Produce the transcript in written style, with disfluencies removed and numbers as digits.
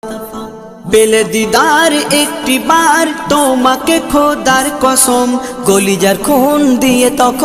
পেলে দিদার একটি বার তোমাকে খোদার কসম, কলিজার খুন দিয়ে তখন